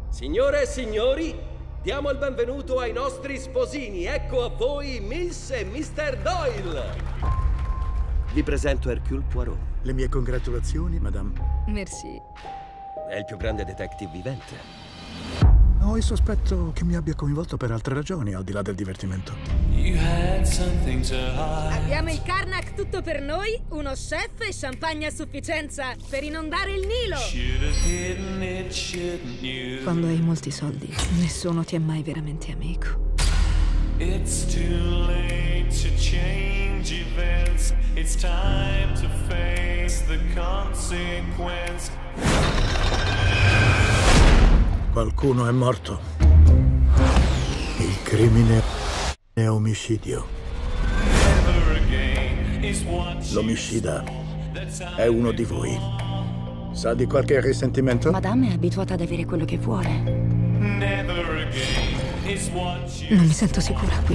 Signore e signori, diamo il benvenuto ai nostri sposini. Ecco a voi Miss e Mr. Doyle. Vi presento Hercule Poirot. Le mie congratulazioni, madame. Merci. È il più grande detective vivente. Ho il sospetto che mi abbia coinvolto per altre ragioni, al di là del divertimento. Abbiamo il Karnak tutto per noi, uno chef e champagne a sufficienza per inondare il Nilo. Quando hai molti soldi, nessuno ti è mai veramente amico. It's too late to change events. It's time to face the consequence. Qualcuno è morto. Il crimine è omicidio. L'omicida è uno di voi. Sa di qualche risentimento? Madame è abituata ad avere quello che vuole. Non mi sento sicura qui.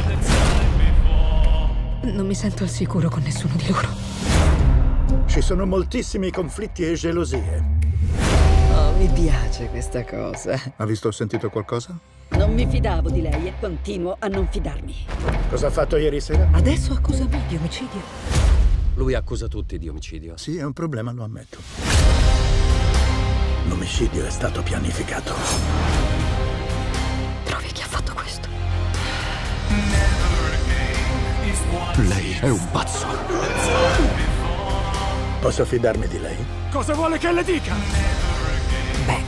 Non mi sento al sicuro con nessuno di loro. Ci sono moltissimi conflitti e gelosie. Oh, mi piace questa cosa. Ha visto o sentito qualcosa? Non mi fidavo di lei e continuo a non fidarmi. Cosa ha fatto ieri sera? Adesso accusa me di omicidio. Lui accusa tutti di omicidio. Sì, è un problema, lo ammetto. L'omicidio è stato pianificato. Trovi chi ha fatto questo? Lei è un pazzo. Posso fidarmi di lei? Cosa vuole che le dica? Beh,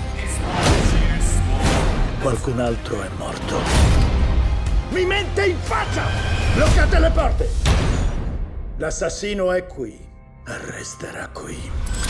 Qualcun altro è morto. Mi mente in faccia! Bloccate le porte! L'assassino è qui. Resterà qui.